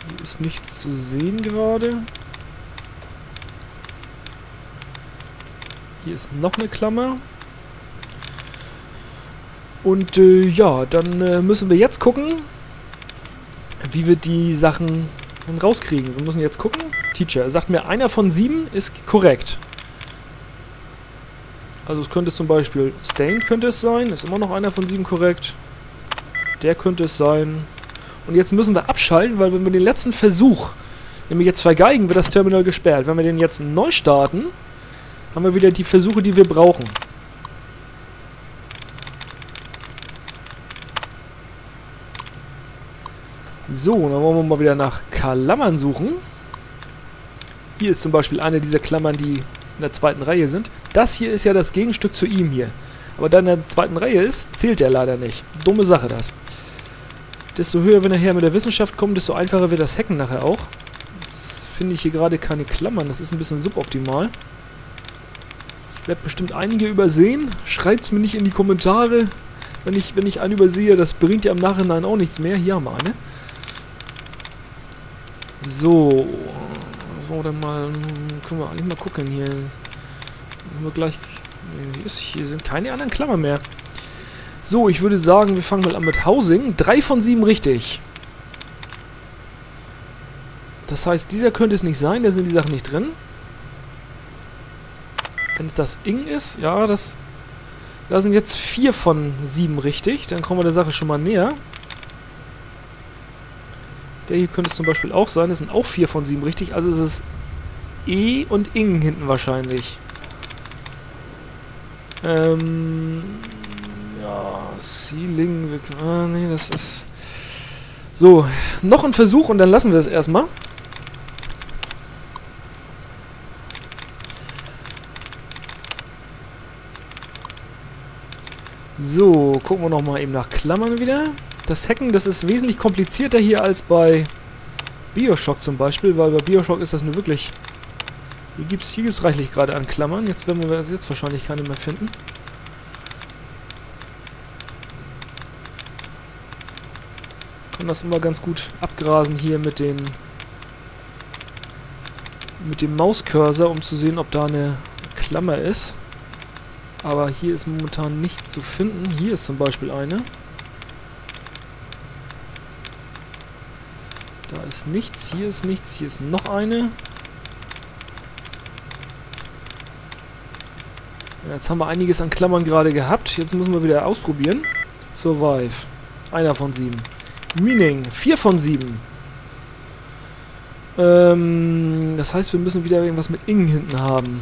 Hier ist nichts zu sehen gerade. Hier ist noch eine Klammer. Und ja, dann müssen wir jetzt gucken, wie wir die Sachen dann rauskriegen. Wir müssen jetzt gucken. Teacher sagt mir, einer von 7 ist korrekt. Also es könnte zum Beispiel Stained könnte es sein. Ist immer noch einer von 7 korrekt. Der könnte es sein. Und jetzt müssen wir abschalten, weil wenn wir den letzten Versuch, nämlich jetzt vergeigen, wird das Terminal gesperrt. Wenn wir den jetzt neu starten, haben wir wieder die Versuche, die wir brauchen. So, dann wollen wir mal wieder nach Klammern suchen. Hier ist zum Beispiel eine dieser Klammern, die in der zweiten Reihe sind. Das hier ist ja das Gegenstück zu ihm hier. Aber da in der zweiten Reihe ist, zählt er leider nicht. Dumme Sache das. Desto höher wir nachher mit der Wissenschaft kommen, desto einfacher wird das Hacken nachher auch. Jetzt finde ich hier gerade keine Klammern, das ist ein bisschen suboptimal. Ich werde bestimmt einige übersehen. Schreibt es mir nicht in die Kommentare, wenn ich einen übersehe. Das bringt ja im Nachhinein auch nichts mehr. Hier haben wir eine. So. Was wollen wir denn mal... Können wir eigentlich mal gucken hier. Haben wir gleich... Hier sind keine anderen Klammern mehr. So, ich würde sagen, wir fangen mal an mit Housing. 3 von 7 richtig. Das heißt, dieser könnte es nicht sein, da sind die Sachen nicht drin. Wenn es das Ing ist, ja, da sind jetzt 4 von 7 richtig. Dann kommen wir der Sache schon mal näher. Der hier könnte es zum Beispiel auch sein, das sind auch 4 von 7 richtig. Also es ist E und Ing hinten wahrscheinlich. Ja, Ceiling... nee, das ist... So, noch ein Versuch und dann lassen wir es erstmal. So, gucken wir nochmal eben nach Klammern wieder. Das Hacken, das ist wesentlich komplizierter hier als bei Bioshock zum Beispiel, weil bei Bioshock ist das nur wirklich... Hier gibt's reichlich gerade an Klammern. Jetzt werden wir jetzt wahrscheinlich keine mehr finden. Kann das immer ganz gut abgrasen hier mit dem Mauscursor, um zu sehen, ob da eine Klammer ist. Aber hier ist momentan nichts zu finden. Hier ist zum Beispiel eine. Da ist nichts, hier ist nichts, hier ist noch eine. Jetzt haben wir einiges an Klammern gerade gehabt. Jetzt müssen wir wieder ausprobieren. Survive. Einer von 7. Meaning. 4 von 7. Das heißt, wir müssen wieder irgendwas mit Ing hinten haben.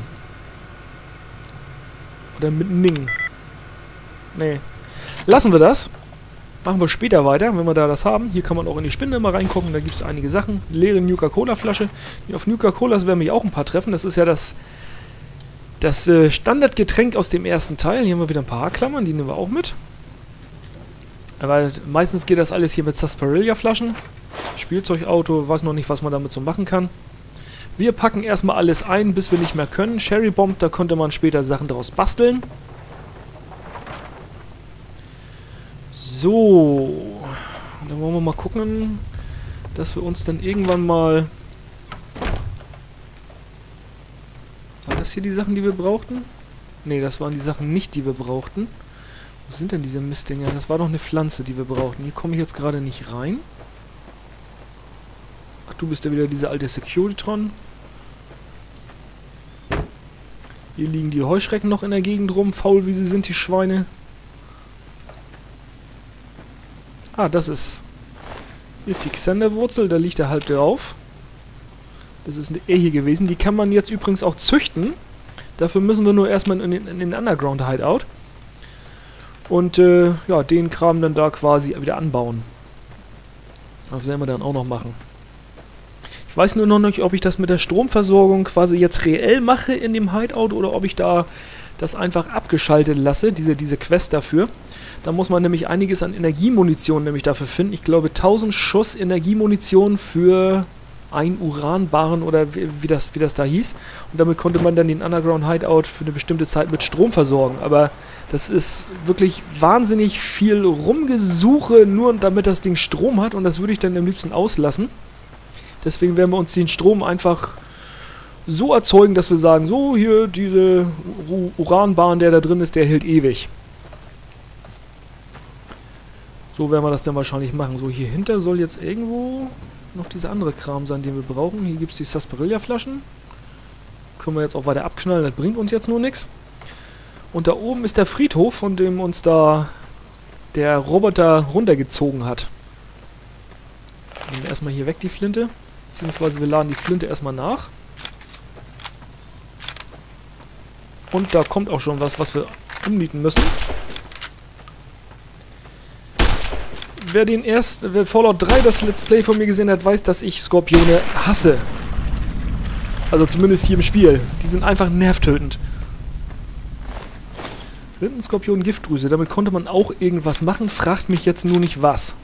Oder mit Ning. Nee. Lassen wir das. Machen wir später weiter, wenn wir da das haben. Hier kann man auch in die Spinde mal reingucken. Da gibt es einige Sachen. Leere Nuka-Cola-Flasche. Auf Nuka-Colas werden mich auch ein paar treffen. Das ist ja das Standardgetränk aus dem ersten Teil. Hier haben wir wieder ein paar Haarklammern, die nehmen wir auch mit. Weil meistens geht das alles hier mit Sarsaparilla-Flaschen. Spielzeugauto, weiß noch nicht, was man damit so machen kann. Wir packen erstmal alles ein, bis wir nicht mehr können. Cherry Bomb, da konnte man später Sachen daraus basteln. So. Dann wollen wir mal gucken, dass wir uns dann irgendwann mal... Waren das hier die Sachen, die wir brauchten? Ne, das waren die Sachen nicht, die wir brauchten. Wo sind denn diese Mistdinger? Das war doch eine Pflanze, die wir brauchten. Hier komme ich jetzt gerade nicht rein. Ach, du bist ja wieder dieser alte Securitron. Hier liegen die Heuschrecken noch in der Gegend rum, faul wie sie sind, die Schweine. Ah, das ist... Hier ist die Xanderwurzel, da liegt er halb drauf. Das ist eine hier gewesen. Die kann man jetzt übrigens auch züchten. Dafür müssen wir nur erstmal in den Underground Hideout. Und ja, den Kram dann da quasi wieder anbauen. Das werden wir dann auch noch machen. Ich weiß nur noch nicht, ob ich das mit der Stromversorgung quasi jetzt reell mache in dem Hideout oder ob ich da das einfach abgeschaltet lasse, diese Quest dafür. Da muss man nämlich einiges an Energiemunition nämlich dafür finden. Ich glaube 1000 Schuss Energiemunition für einen Uranbarren oder wie das da hieß. Und damit konnte man dann den Underground Hideout für eine bestimmte Zeit mit Strom versorgen. Aber das ist wirklich wahnsinnig viel Rumgesuche, nur damit das Ding Strom hat. Und das würde ich dann am liebsten auslassen. Deswegen werden wir uns den Strom einfach so erzeugen, dass wir sagen, so hier diese Uranbahn, der da drin ist, der hält ewig. So werden wir das dann wahrscheinlich machen. So, hier hinter soll jetzt irgendwo noch dieser andere Kram sein, den wir brauchen. Hier gibt es die Sarsaparilla-Flaschen. Können wir jetzt auch weiter abknallen, das bringt uns jetzt nur nichts. Und da oben ist der Friedhof, von dem uns da der Roboter runtergezogen hat. Nehmen wir erstmal hier weg die Flinte. Beziehungsweise wir laden die Flinte erstmal nach. Und da kommt auch schon was wir umnieten müssen. Wer Fallout 3 das Let's Play von mir gesehen hat, weiß, dass ich Skorpione hasse. Also zumindest hier im Spiel. Die sind einfach nervtötend. Rindenskorpion Giftdrüse. Damit konnte man auch irgendwas machen. Fragt mich jetzt nur nicht was.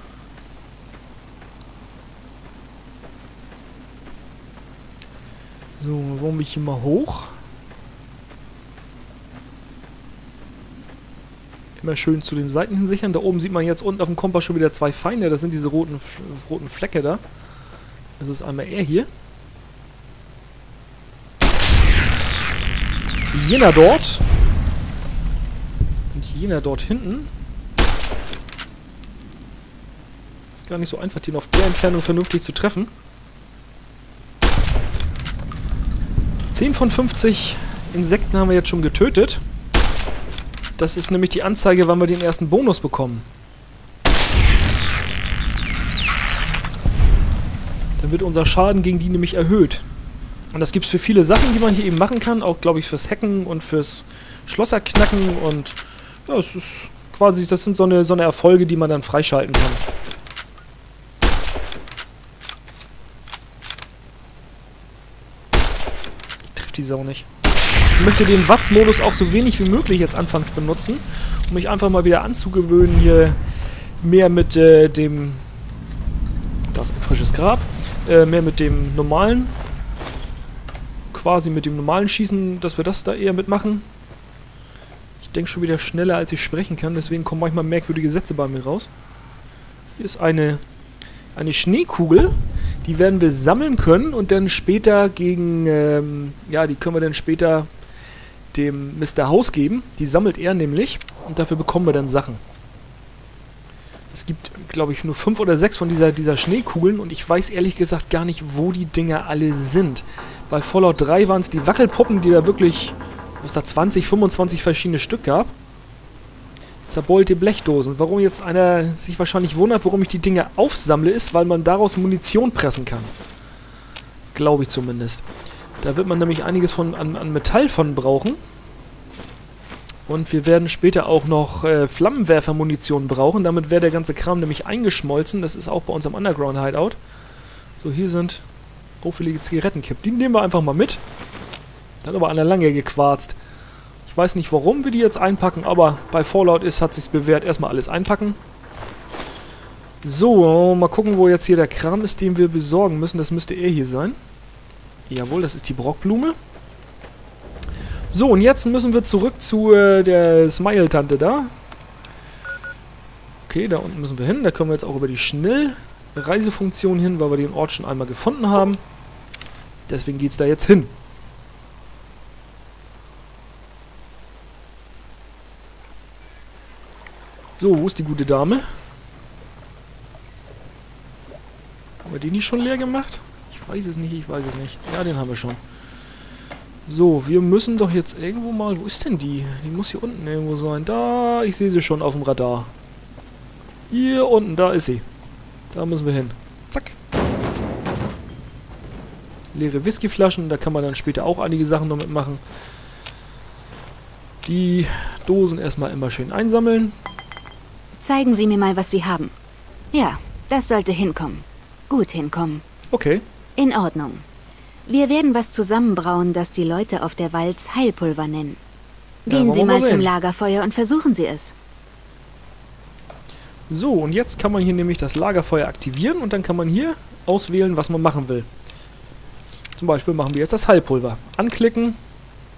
So, wollen wir hier mal hoch. Immer schön zu den Seiten hin sichern. Da oben sieht man jetzt unten auf dem Kompass schon wieder zwei Feinde. Das sind diese roten Flecke da. Das ist einmal er hier. Jener dort. Und jener dort hinten. Ist gar nicht so einfach, den auf der Entfernung vernünftig zu treffen. 10 von 50 Insekten haben wir jetzt schon getötet. Das ist nämlich die Anzeige, wann wir den ersten Bonus bekommen. Dann wird unser Schaden gegen die nämlich erhöht. Und das gibt es für viele Sachen, die man hier eben machen kann. Auch, glaube ich, fürs Hacken und fürs Schlosserknacken. Und ja, es ist quasi, das sind so eine Erfolge, die man dann freischalten kann. Ich treffe die Sau nicht. Ich möchte den Watts-Modus auch so wenig wie möglich jetzt anfangs benutzen, um mich einfach mal wieder anzugewöhnen, hier mehr mit dem... Das ist ein frisches Grab. Mehr mit dem normalen... Quasi mit dem normalen Schießen, dass wir das da eher mitmachen. Ich denke schon wieder schneller, als ich sprechen kann, deswegen kommen manchmal merkwürdige Sätze bei mir raus. Hier ist eine Schneekugel. Die werden wir sammeln können und dann später gegen... ja, die können wir dann später dem Mr. House geben. Die sammelt er nämlich und dafür bekommen wir dann Sachen. Es gibt, glaube ich, nur 5 oder 6 von dieser Schneekugeln und ich weiß ehrlich gesagt gar nicht, wo die Dinger alle sind. Bei Fallout 3 waren es die Wackelpuppen, die da wirklich, wo es da 20, 25 verschiedene Stück gab. Zerbeulte Blechdosen. Warum jetzt einer sich wahrscheinlich wundert, warum ich die Dinger aufsammle, ist, weil man daraus Munition pressen kann. Glaube ich zumindest. Da wird man nämlich einiges an Metall von brauchen. Und wir werden später auch noch Flammenwerfer-Munition brauchen. Damit wäre der ganze Kram nämlich eingeschmolzen. Das ist auch bei uns am Underground-Hideout. So, hier sind auffällige Zigarettenkippen. Die nehmen wir einfach mal mit. Da hat aber einer lange gequarzt. Ich weiß nicht, warum wir die jetzt einpacken, aber bei Fallout hat es sich bewährt. Erstmal alles einpacken. So, mal gucken, wo jetzt hier der Kram ist, den wir besorgen müssen. Das müsste er hier sein. Jawohl, das ist die Brockblume. So, und jetzt müssen wir zurück zu der Smile-Tante da. Okay, da unten müssen wir hin. Da können wir jetzt auch über die Schnellreisefunktion hin, weil wir den Ort schon einmal gefunden haben. Deswegen geht es da jetzt hin. So, wo ist die gute Dame? Haben wir die nicht schon leer gemacht? Ich weiß es nicht, ich weiß es nicht. Ja, den haben wir schon. So, wir müssen doch jetzt irgendwo mal... Wo ist denn die? Die muss hier unten irgendwo sein. Da, ich sehe sie schon auf dem Radar. Hier unten, da ist sie. Da müssen wir hin. Zack. Leere Whiskyflaschen, da kann man dann später auch einige Sachen noch mitmachen. Die Dosen erstmal immer schön einsammeln. Zeigen Sie mir mal, was Sie haben. Ja, das sollte hinkommen. Gut hinkommen. Okay. In Ordnung. Wir werden was zusammenbrauen, das die Leute auf der Walz Heilpulver nennen. Gehen Sie mal zum Lagerfeuer und versuchen Sie es. So, und jetzt kann man hier nämlich das Lagerfeuer aktivieren und dann kann man hier auswählen, was man machen will. Zum Beispiel machen wir jetzt das Heilpulver. Anklicken,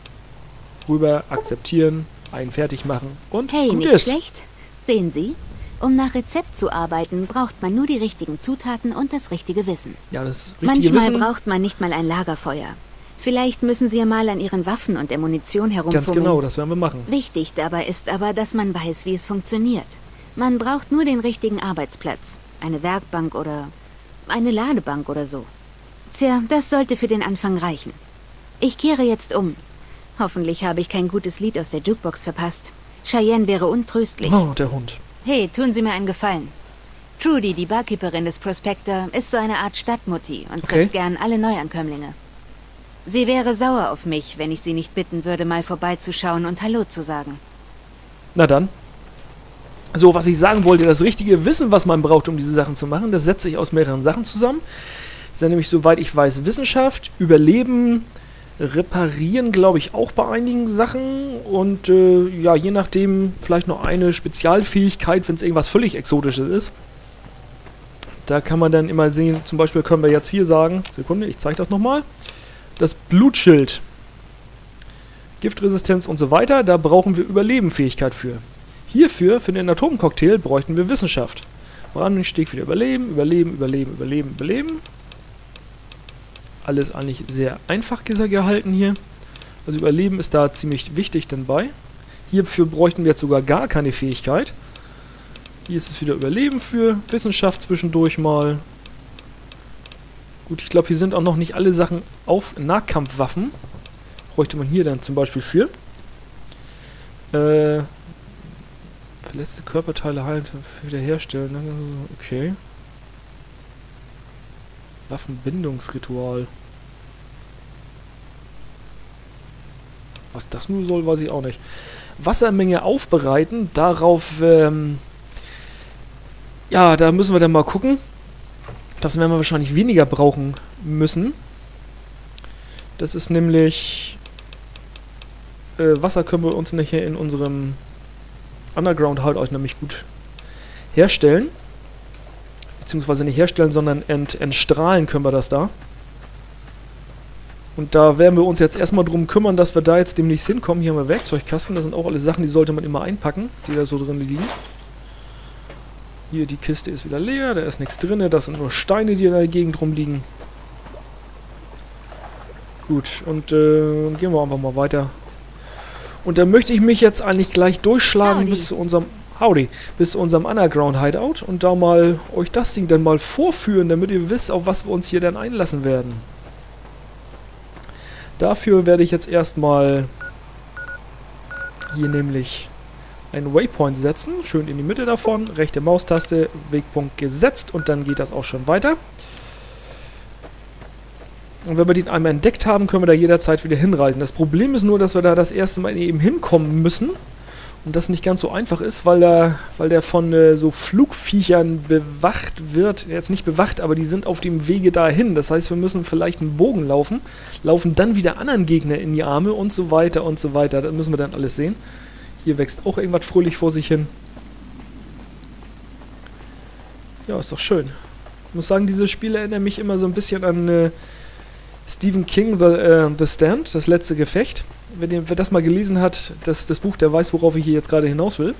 rüber, akzeptieren, einen fertig machen und hey, gut nicht ist. Schlecht. Sehen Sie, Um nach Rezept zu arbeiten, braucht man nur die richtigen Zutaten und das richtige Wissen. Ja, das richtige Manchmal Wissen... braucht man nicht mal ein Lagerfeuer. Vielleicht müssen Sie ja mal an Ihren Waffen und der Munition herumfummeln. Ganz genau, das werden wir machen. Wichtig dabei ist aber, dass man weiß, wie es funktioniert. Man braucht nur den richtigen Arbeitsplatz. Eine Werkbank oder eine Ladebank oder so. Tja, das sollte für den Anfang reichen. Ich kehre jetzt um. Hoffentlich habe ich kein gutes Lied aus der Jukebox verpasst. Cheyenne wäre untröstlich. Oh, der Hund. Hey, tun Sie mir einen Gefallen. Trudy, die Barkeeperin des Prospector, ist so eine Art Stadtmutti und trifft gern alle Neuankömmlinge. Sie wäre sauer auf mich, wenn ich sie nicht bitten würde, mal vorbeizuschauen und Hallo zu sagen. Na dann. So, was ich sagen wollte, das richtige Wissen, was man braucht, um diese Sachen zu machen, das setzt sich aus mehreren Sachen zusammen. Das ist ja nämlich, soweit ich weiß, Wissenschaft, Überleben, Reparieren, glaube ich, auch bei einigen Sachen und ja, je nachdem vielleicht noch eine Spezialfähigkeit, wenn es irgendwas völlig Exotisches ist. Da kann man dann immer sehen, zum Beispiel können wir jetzt hier sagen, Sekunde, ich zeige das nochmal, das Blutschild, Giftresistenz und so weiter, da brauchen wir Überlebenfähigkeit für. Hierfür, für den Atomcocktail, bräuchten wir Wissenschaft. Brandstieg wieder Überleben, Überleben, Überleben, Überleben, Überleben. Alles eigentlich sehr einfach gehalten hier. Also Überleben ist da ziemlich wichtig dann bei. Hierfür bräuchten wir jetzt sogar gar keine Fähigkeit. Hier ist es wieder Überleben für Wissenschaft zwischendurch mal. Gut, ich glaube, hier sind auch noch nicht alle Sachen auf Nahkampfwaffen. Bräuchte man hier dann zum Beispiel für. Verletzte Körperteile heilen, wiederherstellen. Okay. Waffenbindungsritual. Was das nur soll, weiß ich auch nicht. Wassermenge aufbereiten, darauf, ja, da müssen wir dann mal gucken. Das werden wir wahrscheinlich weniger brauchen müssen. Das ist nämlich... Wasser können wir uns nachher in unserem Underground halt euch nämlich gut herstellen. Beziehungsweise nicht herstellen, sondern entstrahlen können wir das da. Und da werden wir uns jetzt erstmal drum kümmern, dass wir da jetzt demnächst hinkommen. Hier haben wir Werkzeugkasten. Das sind auch alle Sachen, die sollte man immer einpacken, die da so drin liegen. Hier, die Kiste ist wieder leer. Da ist nichts drin. Das sind nur Steine, die in der Gegend rumliegen. Gut, und gehen wir einfach mal weiter. Und da möchte ich mich jetzt eigentlich gleich durchschlagen bis zu unserem... Howdy, bis zu unserem Underground Hideout und da mal euch das Ding dann mal vorführen, damit ihr wisst, auf was wir uns hier dann einlassen werden. Dafür werde ich jetzt erstmal hier nämlich einen Waypoint setzen, schön in die Mitte davon, rechte Maustaste, Wegpunkt gesetzt und dann geht das auch schon weiter. Und wenn wir den einmal entdeckt haben, können wir da jederzeit wieder hinreisen. Das Problem ist nur, dass wir da das erste Mal eben hinkommen müssen. Und das nicht ganz so einfach ist, weil der von so Flugviechern bewacht wird. Jetzt nicht bewacht, aber die sind auf dem Wege dahin. Das heißt, wir müssen vielleicht einen Bogen laufen dann wieder anderen Gegner in die Arme und so weiter und so weiter. Das müssen wir dann alles sehen. Hier wächst auch irgendwas fröhlich vor sich hin. Ja, ist doch schön. Ich muss sagen, diese Spiele erinnern mich immer so ein bisschen an Stephen King, The Stand, das letzte Gefecht. Wer das mal gelesen hat, das Buch, der weiß, worauf ich hier jetzt gerade hinaus will.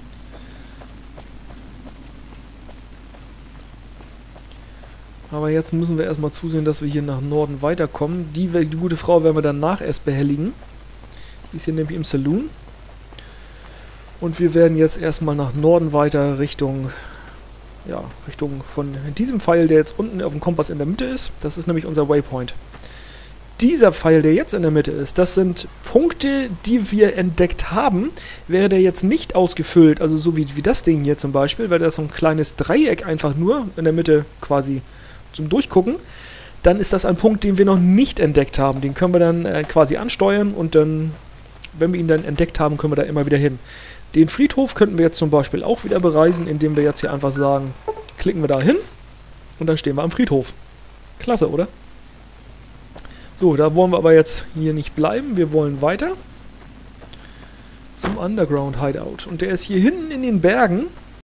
Aber jetzt müssen wir erstmal zusehen, dass wir hier nach Norden weiterkommen. Die gute Frau werden wir danach erst behelligen. Die ist hier nämlich im Saloon. Und wir werden jetzt erstmal nach Norden weiter Richtung von diesem Pfeil, der jetzt unten auf dem Kompass in der Mitte ist. Das ist nämlich unser Waypoint. Dieser Pfeil, der jetzt in der Mitte ist, das sind Punkte, die wir entdeckt haben. Wäre der jetzt nicht ausgefüllt, also so wie das Ding hier zum Beispiel, wäre das so ein kleines Dreieck einfach nur in der Mitte quasi zum Durchgucken, dann ist das ein Punkt, den wir noch nicht entdeckt haben. Den können wir dann quasi ansteuern und dann, wenn wir ihn dann entdeckt haben, können wir da immer wieder hin. Den Friedhof könnten wir jetzt zum Beispiel auch wieder bereisen, indem wir jetzt hier einfach sagen, klicken wir da hin und dann stehen wir am Friedhof. Klasse, oder? So, da wollen wir aber jetzt hier nicht bleiben. Wir wollen weiter zum Underground Hideout. Und der ist hier hinten in den Bergen.